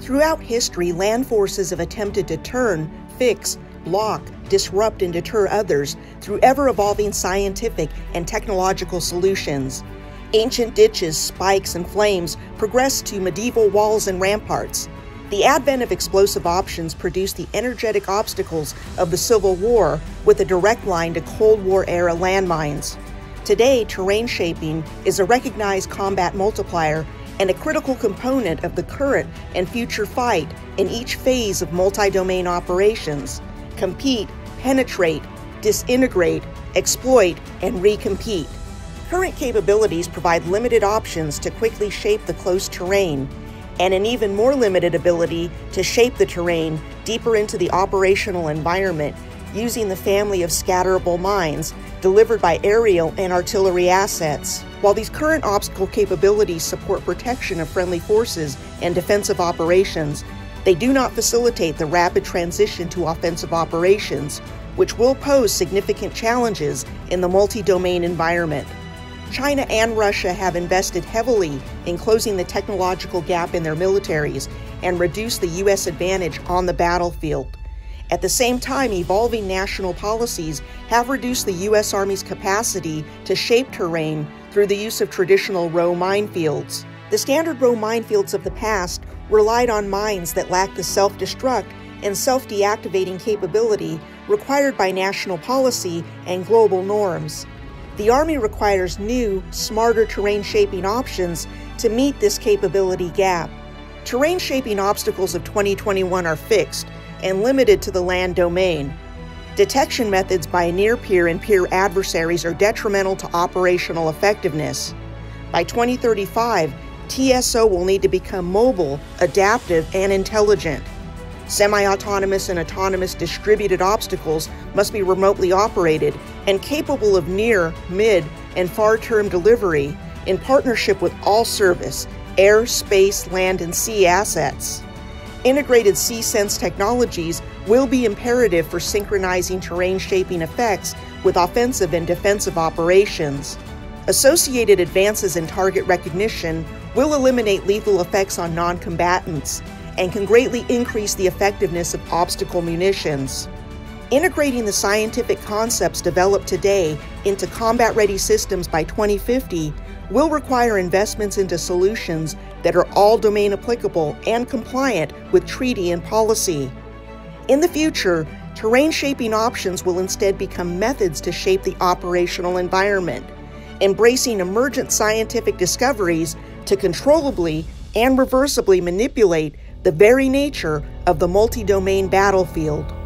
Throughout history, land forces have attempted to turn, fix, block, disrupt, and deter others through ever-evolving scientific and technological solutions. Ancient ditches, spikes, and flames progressed to medieval walls and ramparts. The advent of explosive options produced the energetic obstacles of the Civil War with a direct line to Cold War-era landmines. Today, terrain shaping is a recognized combat multiplier and a critical component of the current and future fight in each phase of multi-domain operations: compete, penetrate, disintegrate, exploit, and recompete. Current capabilities provide limited options to quickly shape the close terrain, and an even more limited ability to shape the terrain deeper into the operational environment using the family of scatterable mines delivered by aerial and artillery assets. While these current obstacle capabilities support protection of friendly forces and defensive operations, they do not facilitate the rapid transition to offensive operations, which will pose significant challenges in the multi-domain environment. China and Russia have invested heavily in closing the technological gap in their militaries and reduced the U.S. advantage on the battlefield. At the same time, evolving national policies have reduced the U.S. Army's capacity to shape terrain through the use of traditional row minefields. The standard row minefields of the past relied on mines that lacked the self-destruct and self-deactivating capability required by national policy and global norms. The Army requires new, smarter terrain shaping options to meet this capability gap. Terrain shaping obstacles of 2021 are fixed and limited to the land domain. Detection methods by near-peer and peer adversaries are detrimental to operational effectiveness. By 2035, TSO will need to become mobile, adaptive, and intelligent. Semi-autonomous and autonomous distributed obstacles must be remotely operated and capable of near, mid, and far-term delivery in partnership with all service, air, space, land, and sea assets. Integrated C-Sense technologies will be imperative for synchronizing terrain shaping effects with offensive and defensive operations. Associated advances in target recognition will eliminate lethal effects on non-combatants and can greatly increase the effectiveness of obstacle munitions. Integrating the scientific concepts developed today into combat-ready systems by 2050 will require investments into solutions that are all domain applicable and compliant with treaty and policy. In the future, terrain shaping options will instead become methods to shape the operational environment, embracing emergent scientific discoveries to controllably and reversibly manipulate the very nature of the multi-domain battlefield.